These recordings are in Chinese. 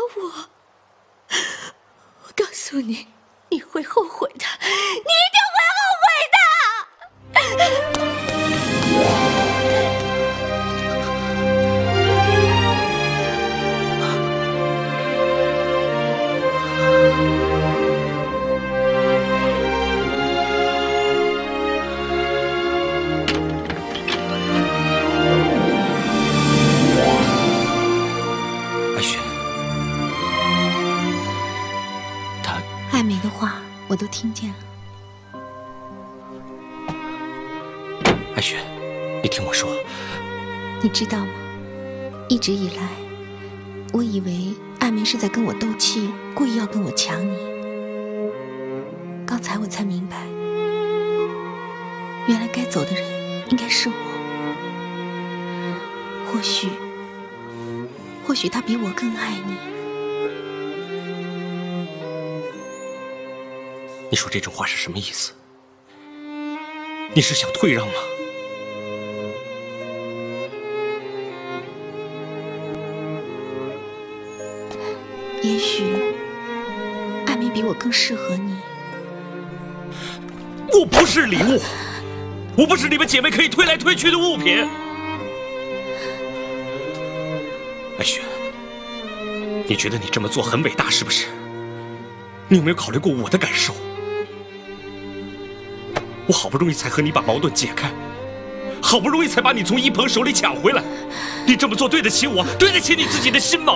我。我告诉你，你会后悔的，你一定会后悔的。 艾梅的话我都听见了。 艾雪，你听我说， 你知道吗？一直以来，我以为艾梅是在跟我斗气，故意要跟我抢你。刚才我才明白，原来该走的人应该是我。或许他比我更爱你。 你说这种话是什么意思？你是想退让吗？ 也许艾梅比我更适合你。 我不是礼物，我不是你们姐妹可以推来推去的物品。艾雪，你觉得你这么做很伟大是不是？你有没有考虑过我的感受？我好不容易才和你把矛盾解开，好不容易才把你从一鹏手里抢回来，你这么做对得起我，对得起你自己的心吗？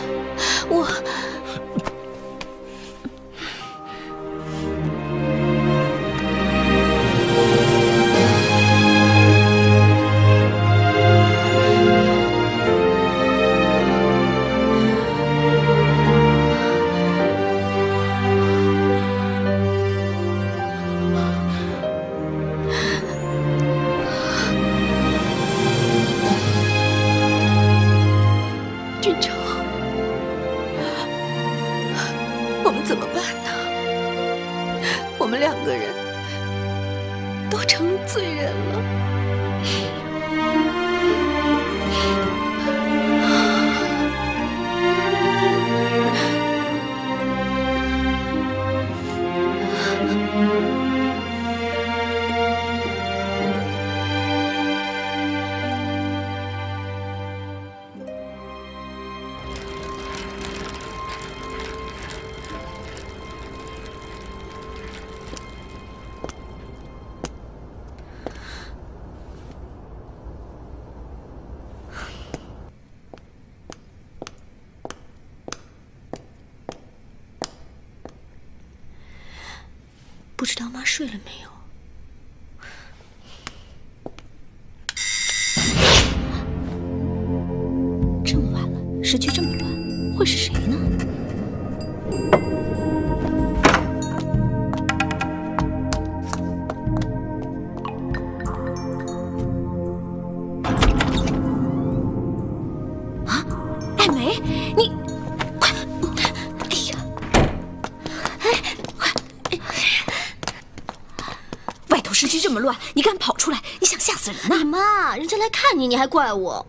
俊成，我们怎么办呢？我们两个人都成了罪人了。不知道妈睡了没有？这么晚了，时局这么乱，会是谁呢？啊，艾梅，你快！哎呀，外头时局这么乱，你敢跑出来？你想吓死人呐！ 妈，人家来看你，你还怪我？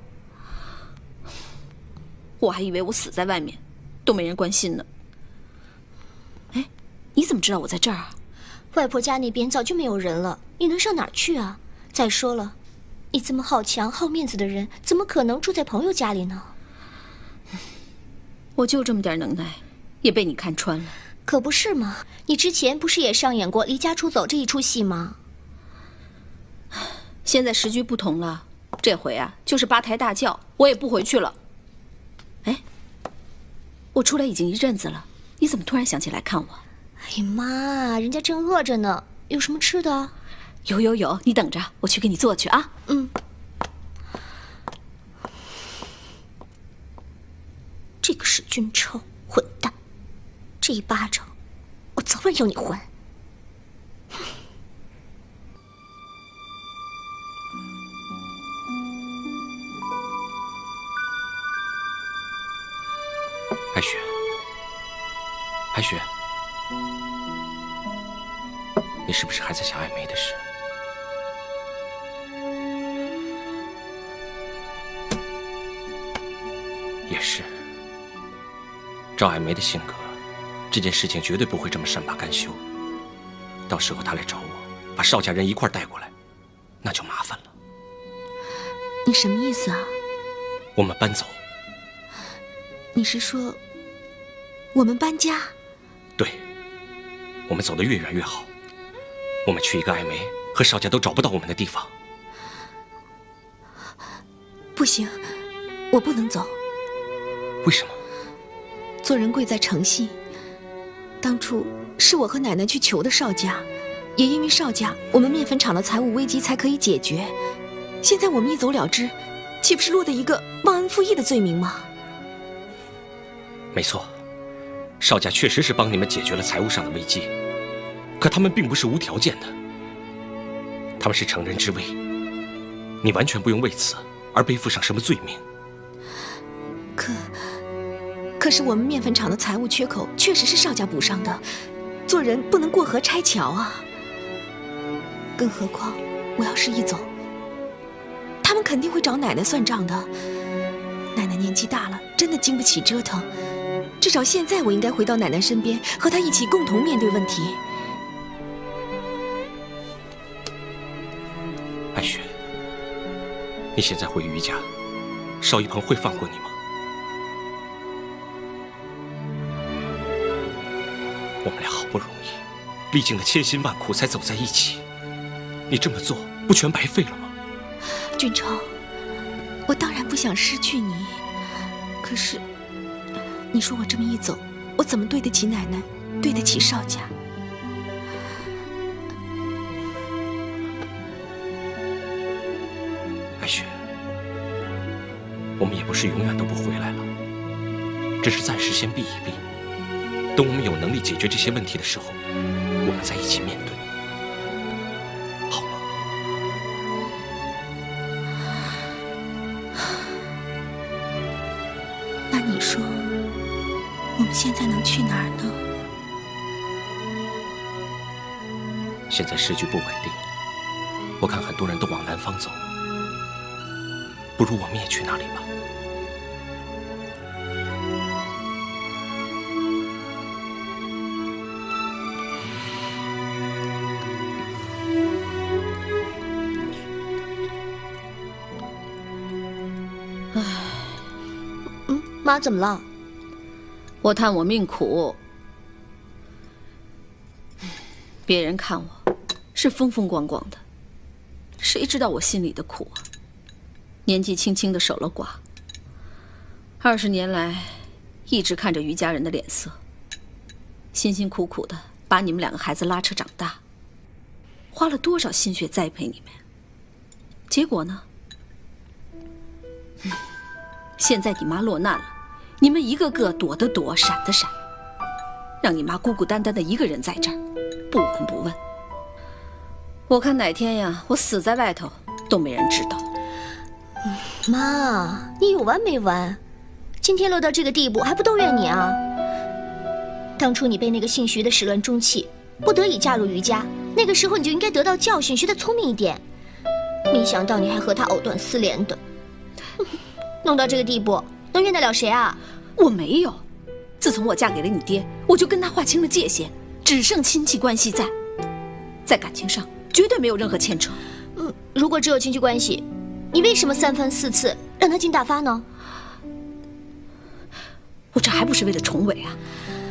我还以为我死在外面，都没人关心呢。哎，你怎么知道我在这儿啊？ 外婆家那边早就没有人了，你能上哪儿去啊？再说了，你这么好强好面子的人，怎么可能住在朋友家里呢？ 我就这么点能耐，也被你看穿了。 可不是嘛，你之前不是也上演过离家出走这一出戏吗？ 现在时局不同了，这回啊，就是八抬大轿，我也不回去了。哎，我出来已经一阵子了，你怎么突然想起来看我？ 哎呀妈，人家正饿着呢，有什么吃的？ 有，你等着，我去给你做去啊。 嗯。这个史君超，混蛋！这一巴掌，我早晚要你还。 艾雪，艾雪，你是不是还在想艾梅的事？也是。 赵爱梅的性格，这件事情绝对不会这么善罢甘休。到时候她来找我，把邵家人一块带过来，那就麻烦了。 你什么意思啊？ 我们搬走。 你是说我们搬家？ 对，我们走得越远越好。我们去一个爱梅和邵家都找不到我们的地方。 不行，我不能走。 为什么？ 做人贵在诚信。当初是我和奶奶去求的邵家，也因为邵家，我们面粉厂的财务危机才可以解决。现在我们一走了之，岂不是落得一个忘恩负义的罪名吗？ 没错，邵家确实是帮你们解决了财务上的危机，可他们并不是无条件的，他们是乘人之危，你完全不用为此而背负上什么罪名。 可是我们面粉厂的财务缺口确实是邵家补上的，做人不能过河拆桥啊。更何况我要是一走，他们肯定会找奶奶算账的。奶奶年纪大了，真的经不起折腾。至少现在我应该回到奶奶身边，和她一起共同面对问题。 爱雪，你现在回余家，邵一鹏会放过你吗？我们俩好不容易历尽了千辛万苦才走在一起，你这么做不全白费了吗？ 俊超，我当然不想失去你，可是你说我这么一走，我怎么对得起奶奶，对得起邵家？ 爱雪，我们也不是永远都不回来了，只是暂时先避一避。等我们有能力解决这些问题的时候，我们再一起面对，好吗？ 那你说，我们现在能去哪儿呢？ 现在时局不稳定，我看很多人都往南方走，不如我们也去那里吧。 妈，怎么了？ 我叹我命苦，别人看我是风风光光的，谁知道我心里的苦啊！年纪轻轻的守了寡，20年来一直看着余家人的脸色，辛辛苦苦的把你们2个孩子拉扯长大，花了多少心血栽培你们，结果呢？现在你妈落难了，你们一个个躲的躲，闪的闪，让你妈孤孤单单的一个人在这儿，不闻不问。我看哪天呀，我死在外头都没人知道。 妈，你有完没完？今天落到这个地步，还不都怨你啊？当初你被那个姓徐的始乱终弃，不得已嫁入余家，那个时候你就应该得到教训，学得聪明一点。没想到你还和他藕断丝连的，弄到这个地步，能怨得了谁啊？ 我没有，自从我嫁给了你爹，我就跟他划清了界限，只剩亲戚关系在感情上绝对没有任何牵扯。 如果只有亲戚关系，你为什么3番4次让他进大发呢？ 我这还不是为了重伟啊！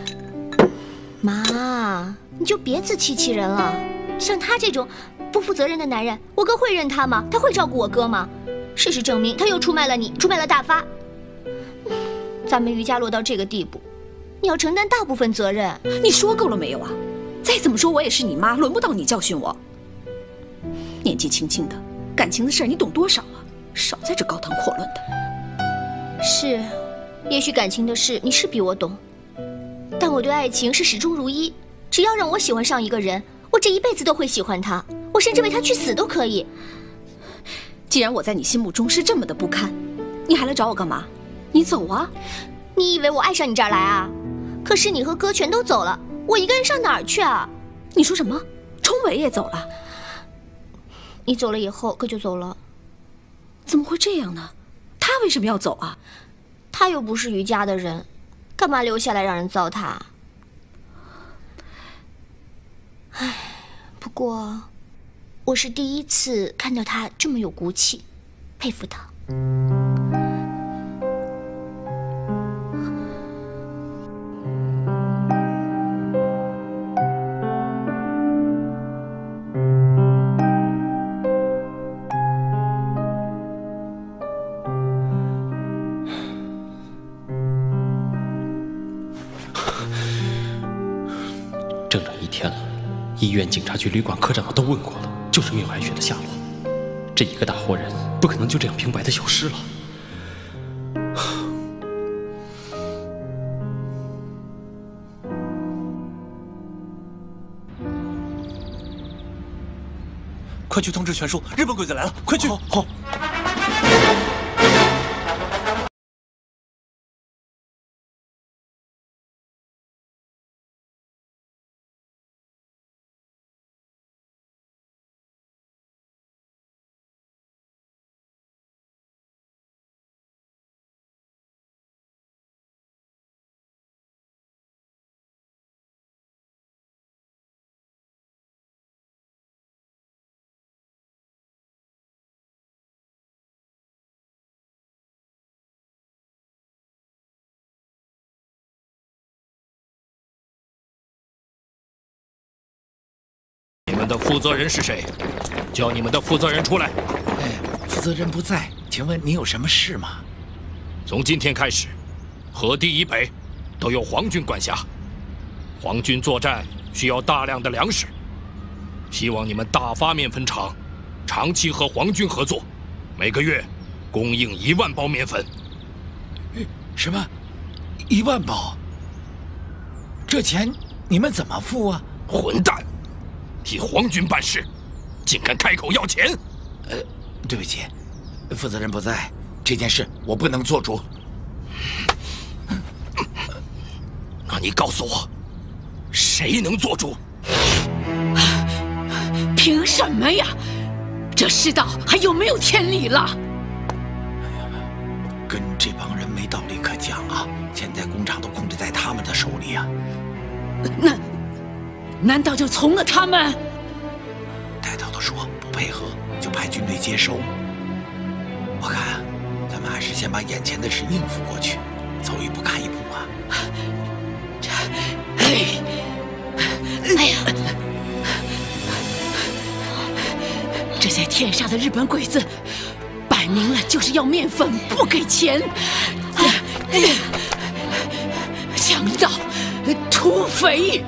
妈，你就别自欺欺人了。像他这种不负责任的男人，我哥会认他吗？他会照顾我哥吗？事实证明，他又出卖了你，出卖了大发。咱们余家落到这个地步，你要承担大部分责任。 你说够了没有啊？再怎么说，我也是你妈，轮不到你教训我。年纪轻轻的，感情的事儿你懂多少啊？少在这高谈阔论的。 是，也许感情的事你是比我懂，但我对爱情是始终如一。只要让我喜欢上一个人，我这一辈子都会喜欢他，我甚至为他去死都可以。 既然我在你心目中是这么的不堪，你还来找我干嘛？你走啊！ 你以为我爱上你这儿来啊？可是你和哥全都走了，我一个人上哪儿去啊？ 你说什么？冲伟也走了？ 你走了以后，哥就走了。 怎么会这样呢？他为什么要走啊？ 他又不是余家的人， 干嘛留下来让人糟蹋？唉，不过我是第一次看到他这么有骨气，佩服他。 整整1天了，医院、警察局、旅馆、科长都问过了，就是没有艾雪的下落。这一个大活人不可能就这样平白的消失了。 快去通知全叔，日本鬼子来了！快去！好。 你们的负责人是谁？叫你们的负责人出来。 负责人不在，请问你有什么事吗？ 从今天开始，河堤以北都由皇军管辖。皇军作战需要大量的粮食，希望你们大发面粉厂，长期和皇军合作，每个月供应1万包面粉。 什么？1万包？这钱你们怎么付啊？ 混蛋！替皇军办事，竟敢开口要钱！ 对不起，负责人不在，这件事我不能做主。 那你告诉我，谁能做主？ 凭什么呀？这世道还有没有天理了？ 跟这帮人没道理可讲啊！现在工厂都控制在他们的手里啊！ 难道就从了他们？ 带头的说不配合就派军队接收。我看咱们还是先把眼前的事应付过去，走一步看一步啊！ 哎呀，这些天杀的日本鬼子，摆明了就是要面粉不给钱，强盗、土匪。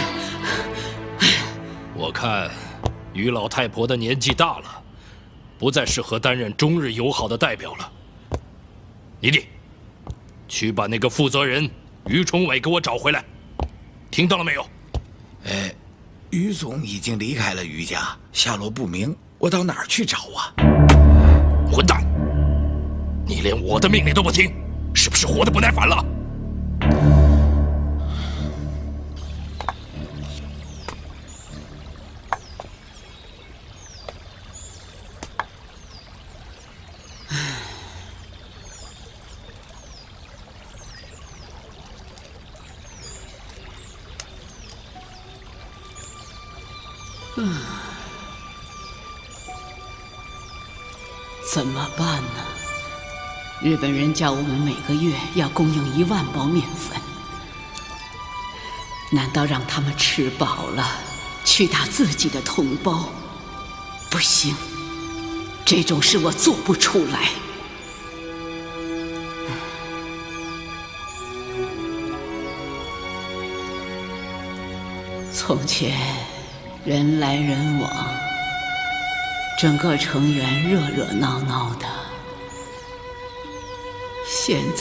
我看于老太婆的年纪大了，不再适合担任中日友好的代表了。你弟，去把那个负责人于崇伟给我找回来，听到了没有？ 于总已经离开了于家，下落不明，我到哪儿去找啊？ 混蛋！你连我的命令都不听，是不是活得不耐烦了？ 怎么办呢？日本人叫我们每个月要供应1万包面粉，难道让他们吃饱了去打自己的同胞？不行，这种事我做不出来。从前人来人往，整个城垣热热闹闹的，现在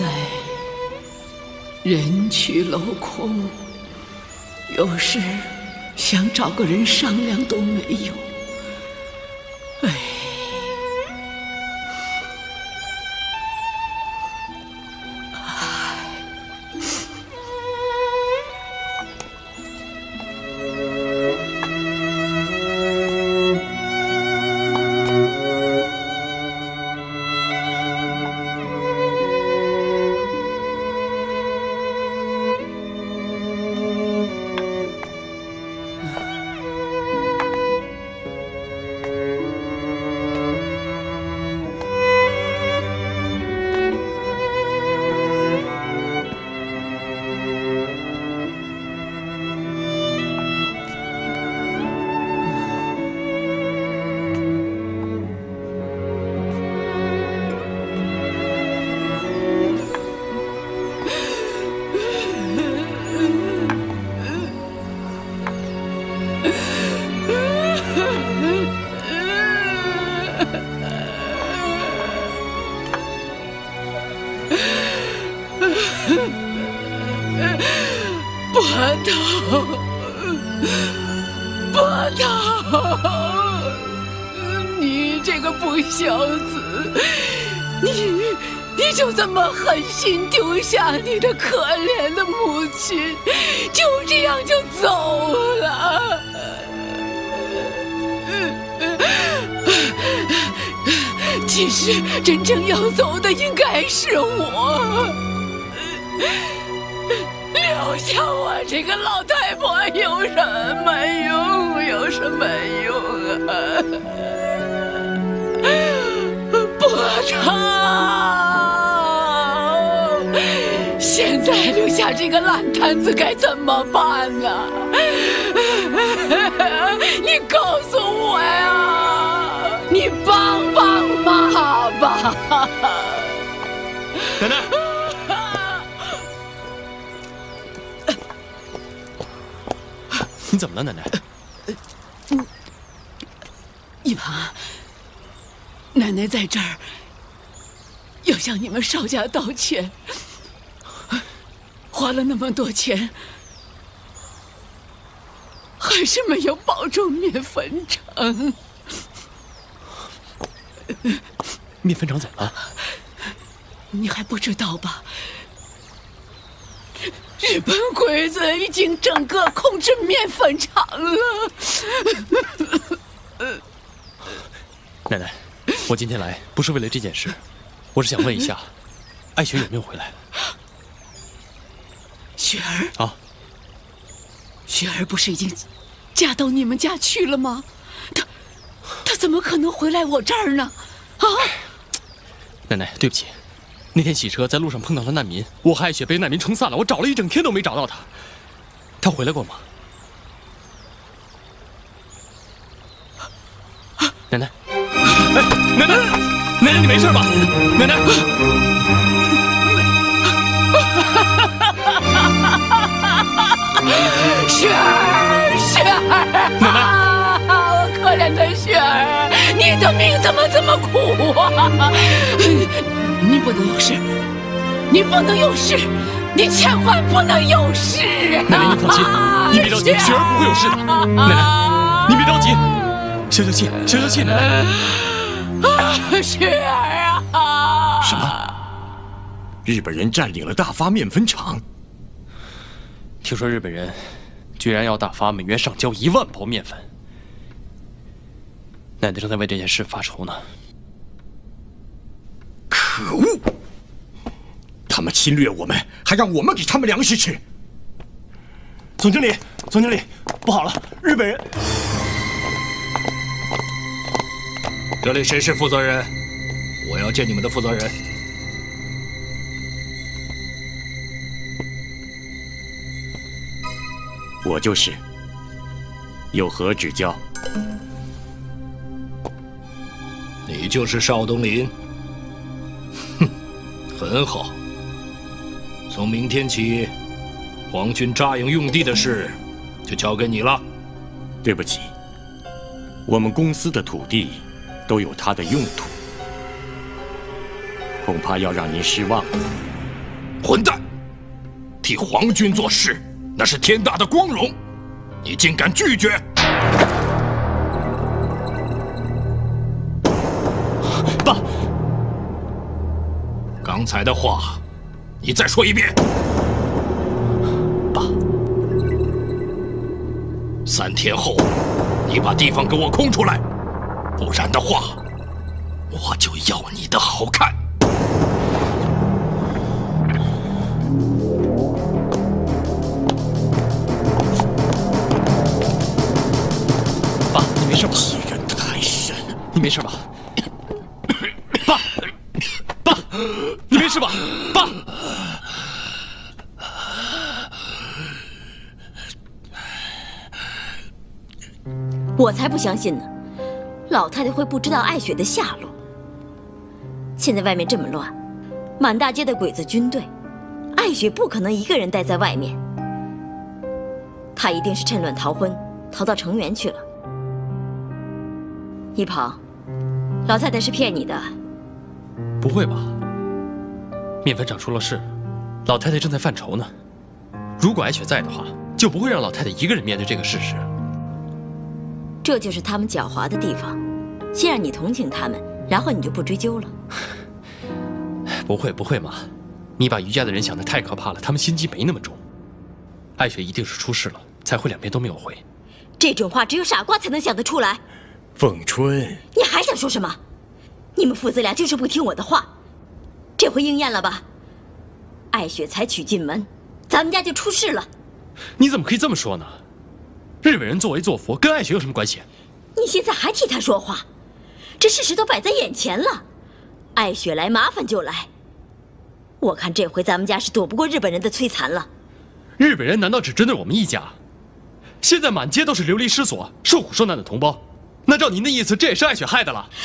人去楼空，有时想找个人商量都没有。哎， 波涛，你这个不孝子，你就这么狠心丢下你的可怜的母亲，就这样就走了。其实真正要走的应该是我，留下我这个老太婆有什么用？有什么用啊？波涛，现在留下这个烂摊子该怎么办呢？你告诉我呀，你帮帮妈吧。 奶奶，你怎么了，奶奶？ 一旁，奶奶在这儿要向你们邵家道歉，花了那么多钱，还是没有保住面粉厂。 面粉厂怎么了？ 你还不知道吧？日本鬼子已经整个控制面粉厂了。 奶奶，我今天来不是为了这件事，我是想问一下，艾雪有没有回来？ 雪儿啊， 雪儿不是已经嫁到你们家去了吗？她怎么可能回来我这儿呢？啊！ 奶奶，对不起，那天洗车在路上碰到了难民，我和艾雪被难民冲散了，我找了一整天都没找到她。她回来过吗？奶奶，哎，奶奶，奶奶，你没事吧？奶奶， 雪儿，雪儿， 奶奶， 我可怜的雪儿，你的命怎么这么苦啊？你不能有事，你不能有事，你千万不能有事！ 奶奶，你放心，你别着急，雪儿不会有事的。奶奶，你别着急，消消气，消消气，奶奶。 雪儿啊！ 什么？日本人占领了大发面粉厂？ 听说日本人居然要大发每月上交1万包面粉，奶奶正在为这件事发愁呢。 可恶！他们侵略我们，还让我们给他们粮食吃。 总经理，总经理，不好了，日本人！ 这里谁是负责人？我要见你们的负责人。 我就是。有何指教？ 你就是邵东林？哼，很好。从明天起，皇军扎营用地的事就交给你了。 对不起，我们公司的土地都有它的用途，恐怕要让您失望。 混蛋！替皇军做事，那是天大的光荣，你竟敢拒绝！ 爸， 刚才的话，你再说一遍。 爸 ，3天后，你把地方给我空出来，不然的话，我就要你的好看。 爸，你没事吧？ 欺人太甚！ 你没事吧？爸，爸，你没事吧？爸。 我才不相信呢，老太太会不知道艾雪的下落。现在外面这么乱，满大街的鬼子军队，艾雪不可能一个人待在外面，她一定是趁乱逃婚，逃到城垣去了。一鹏，老太太是骗你的。 不会吧？面粉厂出了事，老太太正在犯愁呢。如果艾雪在的话， 就不会让老太太一个人面对这个事实。 这就是他们狡猾的地方，先让你同情他们，然后你就不追究了。 不会嘛，你把于家的人想得太可怕了，他们心机没那么重。艾雪一定是出事了，才会两边都没有回。 这种话只有傻瓜才能想得出来。 凤春， 你还想说什么？你们父子俩就是不听我的话，这回应验了吧？艾雪才娶进门，咱们家就出事了。 你怎么可以这么说呢？日本人作威作福，跟艾雪有什么关系？ 你现在还替他说话，这事实都摆在眼前了。艾雪来麻烦就来，我看这回咱们家是躲不过日本人的摧残了。 日本人难道只针对我们一家？现在满街都是流离失所、受苦受难的同胞，那照您的意思，这也是艾雪害的了？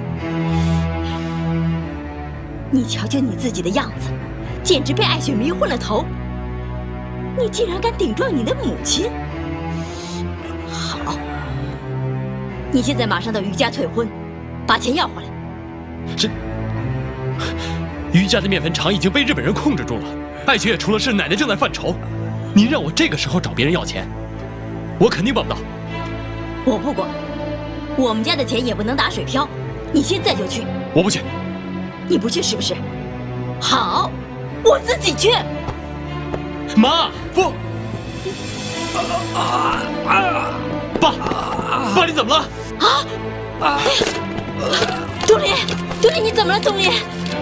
你瞧瞧你自己的样子，简直被艾雪迷昏了头。你竟然敢顶撞你的母亲！好，你现在马上到于家退婚，把钱要回来。 是，于家的面粉厂已经被日本人控制住了，艾雪也出了事，奶奶正在犯愁。您让我这个时候找别人要钱，我肯定办不到。 我不管，我们家的钱也不能打水漂。你现在就去。 我不去。 你不去是不是？好，我自己去。 妈，父，爸，你怎么了？ 哎呀，东林，你怎么了？东林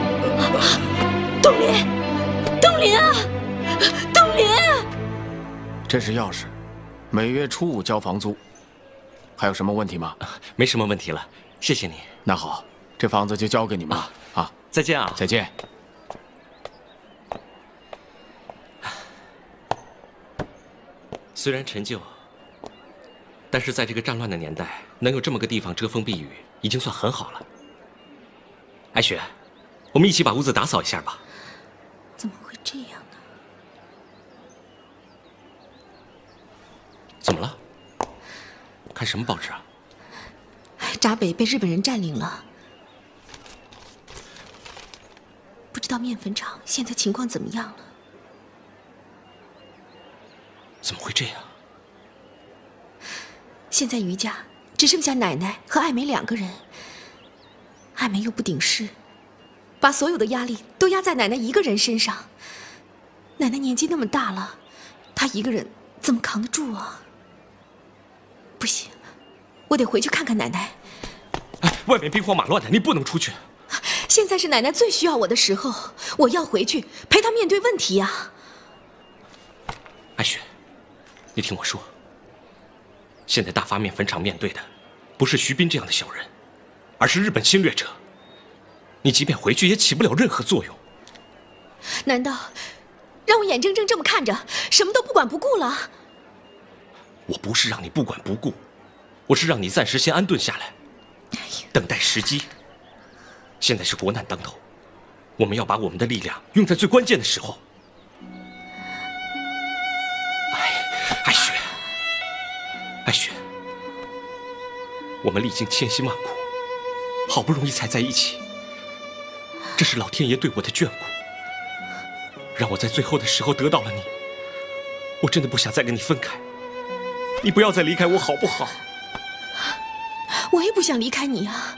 啊，东林！ 这是钥匙，每月初5交房租。还有什么问题吗？ 没什么问题了，谢谢你。 那好，这房子就交给你们了啊！ 再见啊！ 再见。 虽然陈旧，但是在这个战乱的年代，能有这么个地方遮风避雨，已经算很好了。艾雪，我们一起把屋子打扫一下吧。 怎么会这样呢？ 怎么了？看什么报纸啊？ 闸北被日本人占领了，不知道面粉厂现在情况怎么样了？ 怎么会这样？ 现在于家只剩下奶奶和艾梅2个人，艾梅又不顶事，把所有的压力都压在奶奶一个人身上。奶奶年纪那么大了，她一个人怎么扛得住啊？不行，我得回去看看奶奶。 外面兵荒马乱的，你不能出去。 现在是奶奶最需要我的时候，我要回去陪她面对问题呀。 艾雪，你听我说，现在大发面粉厂面对的不是徐斌这样的小人，而是日本侵略者。你即便回去也起不了任何作用。 难道让我眼睁睁这么看着，什么都不管不顾了？ 我不是让你不管不顾，我是让你暂时先安顿下来，等待时机。现在是国难当头，我们要把我们的力量用在最关键的时候。艾雪，我们历经千辛万苦，好不容易才在一起，这是老天爷对我的眷顾。让我在最后的时候得到了你，我真的不想再跟你分开。你不要再离开我，好不好？ 我也不想离开你啊，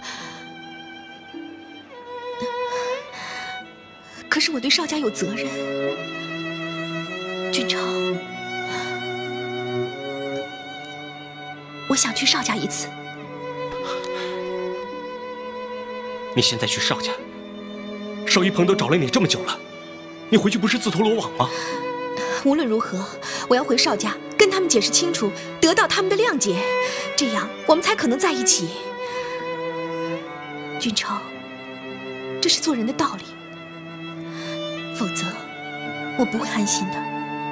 可是我对邵家有责任。俊超，我想去邵家一次。 你现在去邵家，邵一鹏都找了你这么久了，你回去不是自投罗网吗？ 无论如何，我要回邵家跟他们解释清楚，得到他们的谅解，这样我们才可能在一起。俊超，这是做人的道理，否则我不会安心的。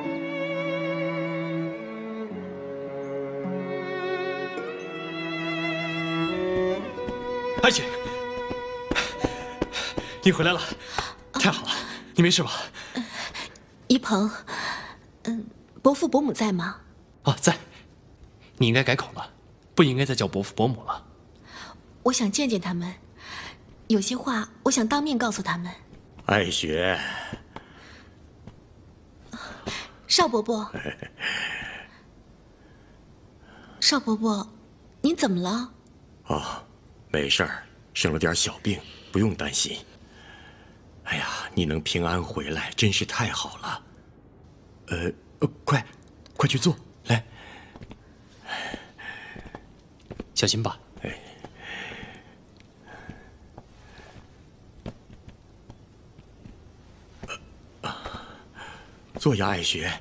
艾雪，你回来了，太好了，你没事吧？ 一鹏，伯父伯母在吗？ 啊，在。你应该改口了，不应该再叫伯父伯母了。 我想见见他们，有些话我想当面告诉他们。 艾雪， 邵伯伯， 邵伯伯，您怎么了？ 哦，没事儿，生了点小病，不用担心。哎呀，你能平安回来，真是太好了。快去坐，来， 小心吧。 坐呀，爱雪。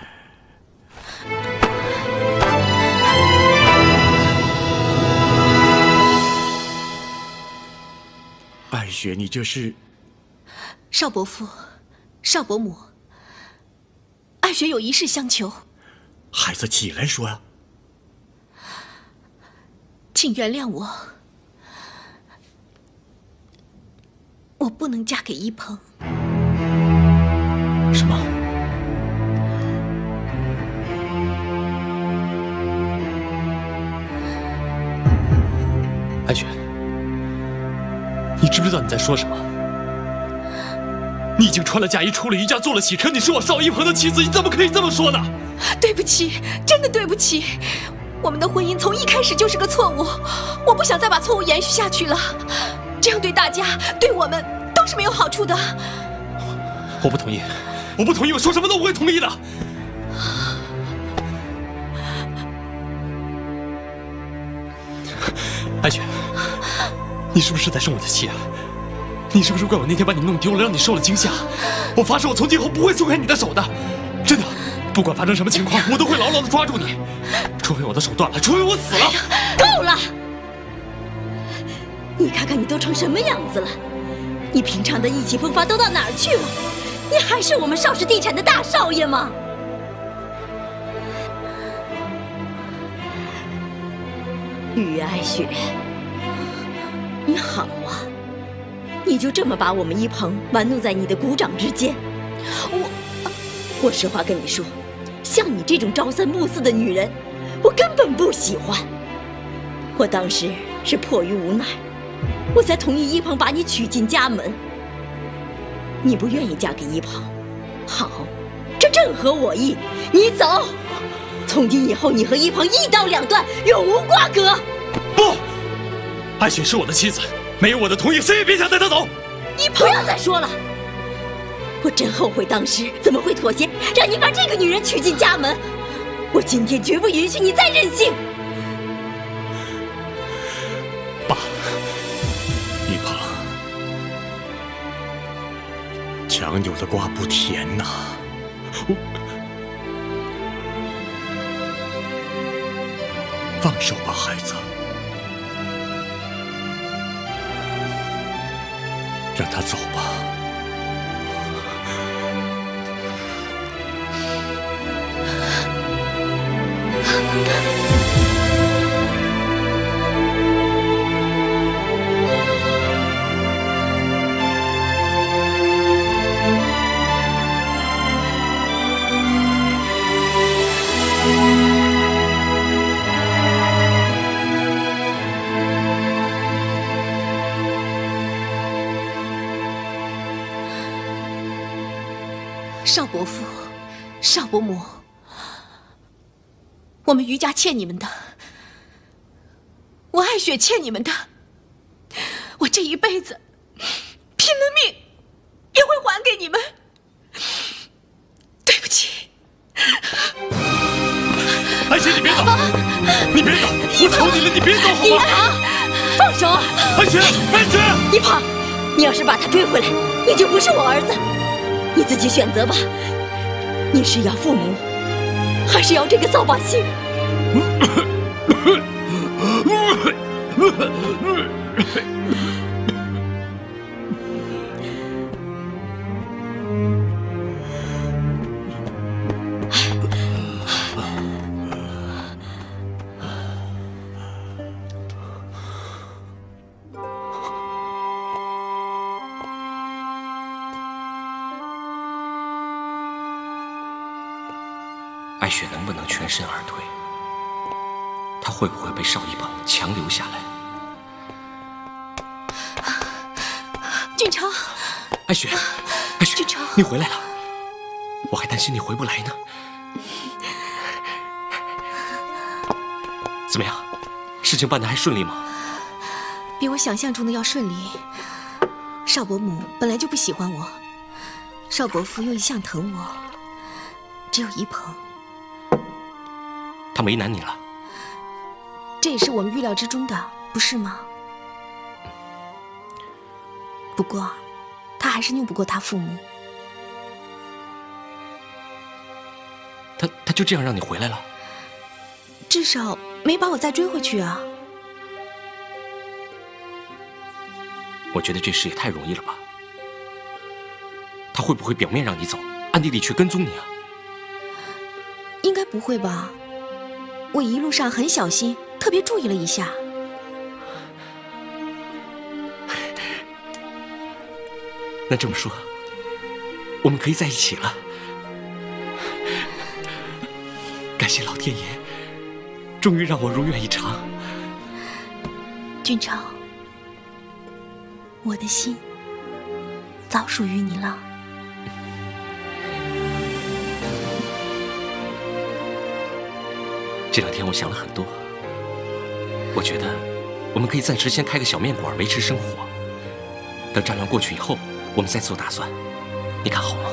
爱雪，你这是？ 邵伯父，邵伯母，爱雪有一事相求。 孩子，起来说呀。 请原谅我，我不能嫁给一鹏。 什么？爱雪，你知不知道你在说什么？你已经穿了嫁衣，出了余家，做了喜车，你是我邵一鹏的妻子，你怎么可以这么说呢？ 对不起，真的对不起，我们的婚姻从一开始就是个错误，我不想再把错误延续下去了，这样对大家、对我们都是没有好处的。 我不同意，我不同意，我说什么都不会同意的。爱雪，你是不是在生我的气啊？你是不是怪我那天把你弄丢了，让你受了惊吓？我发誓，我从今后不会松开你的手的，真的。不管发生什么情况，我都会牢牢地抓住你，除非我的手断了，除非我死了。 够了！你看看你都成什么样子了？你平常的意气风发都到哪儿去了？你还是我们邵氏地产的大少爷吗？于爱雪，你好啊！你就这么把我们一鹏玩弄在你的股掌之间？我实话跟你说，像你这种朝三暮四的女人，我根本不喜欢。我当时是迫于无奈，我才同意一鹏把你娶进家门。你不愿意嫁给一鹏，好，这正合我意。你走，从今以后你和一鹏一刀两断，永无瓜葛。 不，爱雪是我的妻子，没有我的同意，谁也别想带她走。 你不要再说了，我真后悔当时怎么会妥协，让你把这个女人娶进家门。我今天绝不允许你再任性。 爸， 一鹏，强扭的瓜不甜呐。放手吧，孩子，让他走吧。 邵伯父，邵伯母，我们于家欠你们的，我爱雪欠你们的，我这一辈子拼了命也会还给你们。对不起。 爱雪，你别走，你别走，我求你了，你别走好吗？ 放手！ 爱雪，爱雪！ 一鹏，你要是把他追回来，你就不是我儿子。你自己选择吧，你是要父母，还是要这个扫把星？ 爱雪能不能全身而退？她会不会被邵一鹏强留下来？ 俊超， 爱雪，爱雪， 俊超， 你回来了，我还担心你回不来呢。 怎么样？事情办得还顺利吗？ 比我想象中的要顺利。邵伯母本来就不喜欢我，邵伯父又一向疼我，只有一鹏。 他为难你了？ 这也是我们预料之中的，不是吗？不过，他还是拗不过他父母。 他就这样让你回来了？ 至少没把我再追回去啊！ 我觉得这事也太容易了吧？他会不会表面让你走，暗地里却跟踪你啊？ 应该不会吧？我一路上很小心，特别注意了一下。 那这么说，我们可以在一起了。感谢老天爷，终于让我如愿以偿。 俊超，我的心早属于你了。 这2天我想了很多，我觉得我们可以暂时先开个小面馆维持生活，等战乱过去以后，我们再做打算。你看好吗？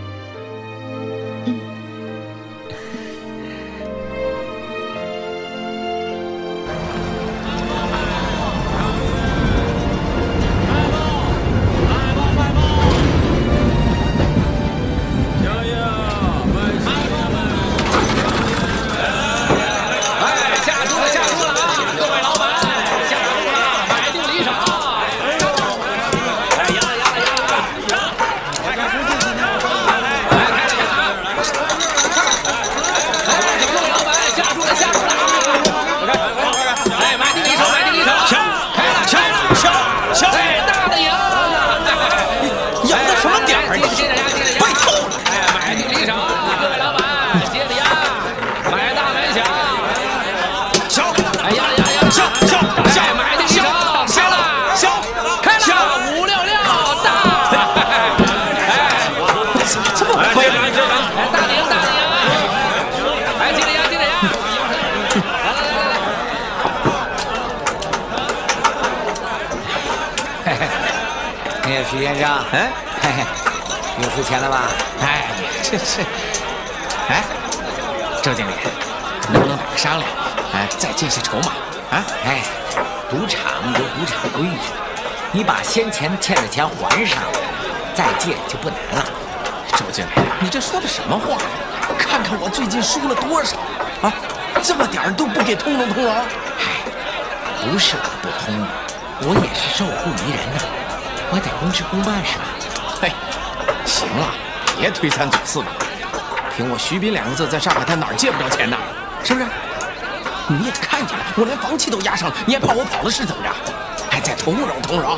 徐先生，哎，嘿嘿，又付钱了吧？ 哎，这是，哎，周经理，能不能打个商量？哎，再借些筹码啊？ 哎，赌场有赌场规矩，你把先前欠的钱还上，再借就不难了。 周经理，你这说的什么话？看看我最近输了多少啊！这么点儿都不给通融通融？ 哎，不是我不通融，我也是受雇于人呐。我得公事公办是吧？ 嘿，行了，别推三阻四的。凭我徐斌2个字，在上海滩哪儿借不着钱呢？是不是？你也看见了，我连房契都押上了，你也怕我跑了是怎么着？还再通融通融。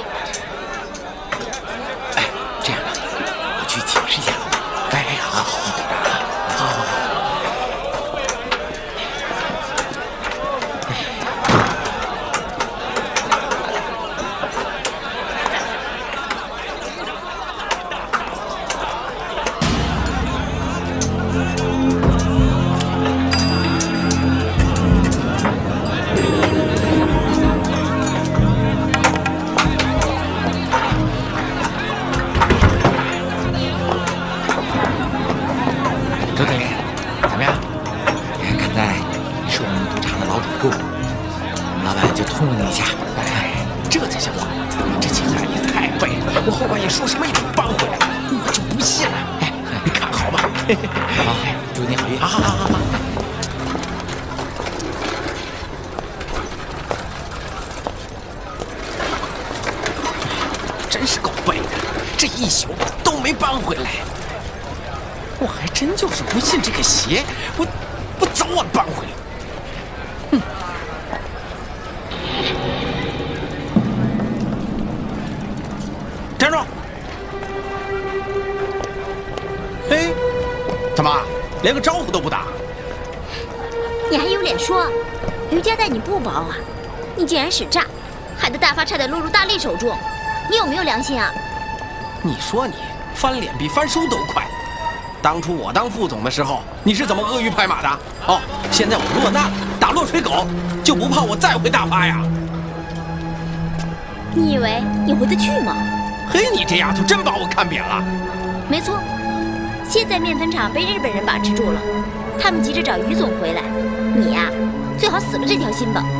哎，这样吧，我去解释一下老板。哎，好，你等着啊。好。 周经理，怎么样？ 看在你是我们赌场的老主顾，我们老板就通融你一下。 哎，这才像话！这钱啊也太背了，我后半夜说什么也得搬回来，我就不信了。哎，你看好吧。 好，祝你好运。 好。真是够背的，这一宿都没搬回来。我还真就是不信这个邪，我早晚搬回来。哼！站住！嘿，他妈，连个招呼都不打。 你还有脸说？余家待你不薄啊！你竟然使诈，害得大发差点落入大力手中，你有没有良心啊？ 你说你翻脸比翻书都快。 当初我当副总的时候，你是怎么阿谀拍马的？哦，现在我落难了，打落水狗，就不怕我再回大发呀？ 你以为你回得去吗？ 嘿，你这丫头真把我看扁了。 没错，现在面粉厂被日本人把持住了，他们急着找于总回来，你呀，最好死了这条心吧。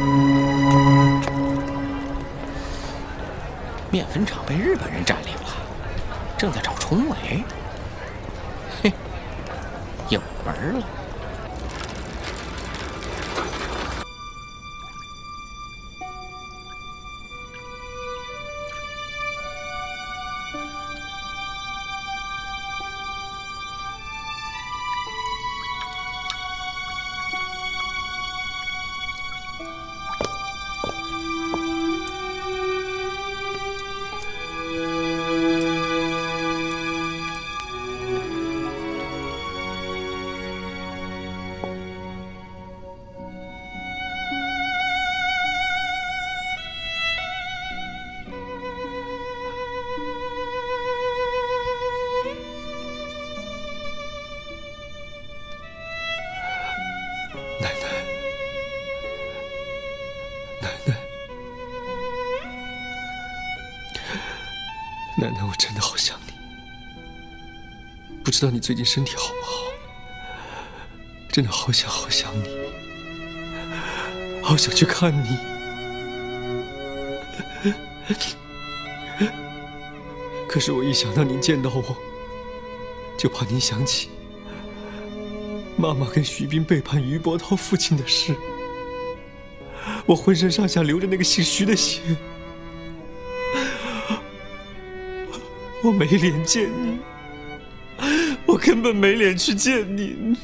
面粉厂被日本人占领了，正在找重伟。嘿，有门了。 奶奶，我真的好想你。不知道你最近身体好不好？真的好想你，好想去看你。可是我一想到您见到我，就怕您想起妈妈跟徐斌背叛于伯涛父亲的事。我浑身上下流着那个姓徐的血。我没脸见你，我根本没脸去见你。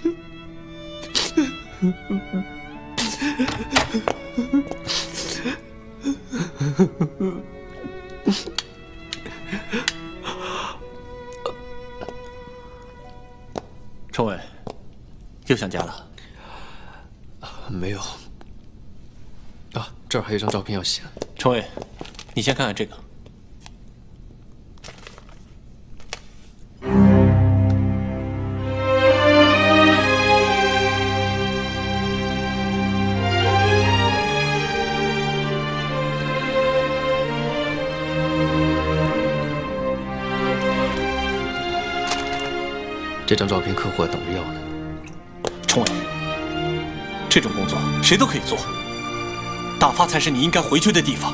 程伟，又想家了？ 没有。啊，这儿还有一张照片要洗。 程伟，你先看看这个。 这张照片客户还等着要呢。 程伟，这种工作谁都可以做，大发才是你应该回去的地方。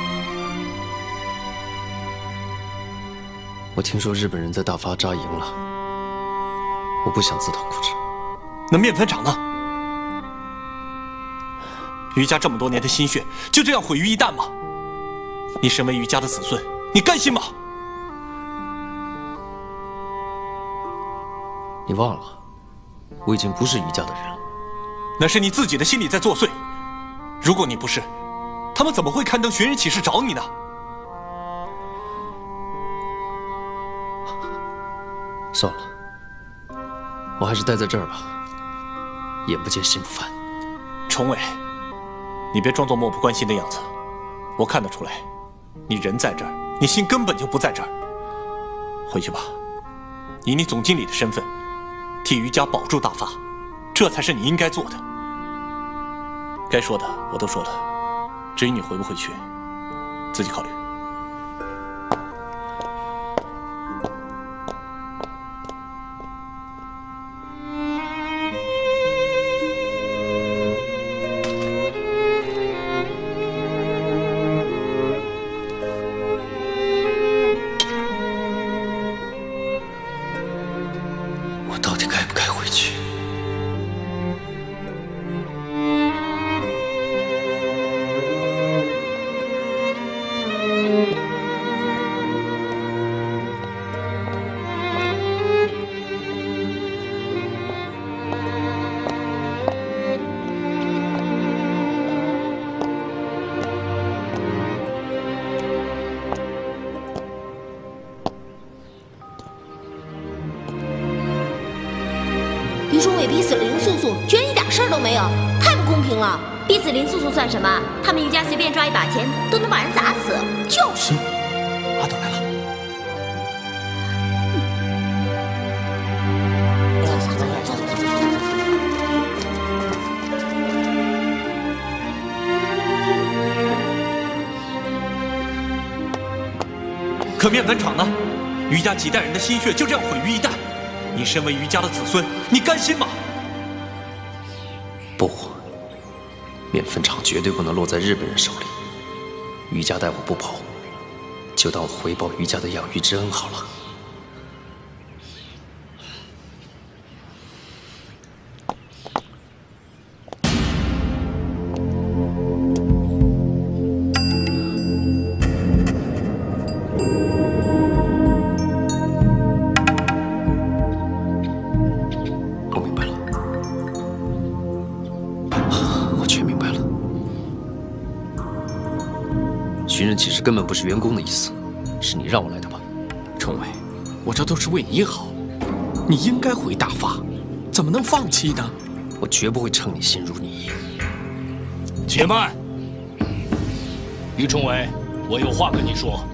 我听说日本人在大发扎营了，我不想自讨苦吃。 那面粉厂呢？于家这么多年的心血就这样毁于一旦吗？你身为于家的子孙，你甘心吗？ 你忘了，我已经不是于家的人了。 那是你自己的心里在作祟。如果你不是，他们怎么会刊登寻人启事找你呢？ 算了，我还是待在这儿吧。眼不见心不烦。 崇伟，你别装作漠不关心的样子。我看得出来，你人在这儿，你心根本就不在这儿。回去吧，以你总经理的身份，替于家保住大发，这才是你应该做的。该说的我都说了，至于你回不回去，自己考虑。 我到底该不该回去？ 于崇伟逼死了林素素，居然一点事儿都没有，太不公平了！逼死林素素算什么？他们于家随便抓一把钱都能把人砸死，就是。 阿斗来了。 可面粉厂呢？余家几代人的心血就这样毁于一旦，你身为余家的子孙，你甘心吗？ 不，面粉厂绝对不能落在日本人手里。余家待我不薄，就当我回报余家的养育之恩好了。寻人启事根本不是员工的意思，是你让我来的吧？ 崇伟，我这都是为你好，你应该回大发，怎么能放弃呢？ 我绝不会称你心如你意。 且慢，于崇伟，我有话跟你说。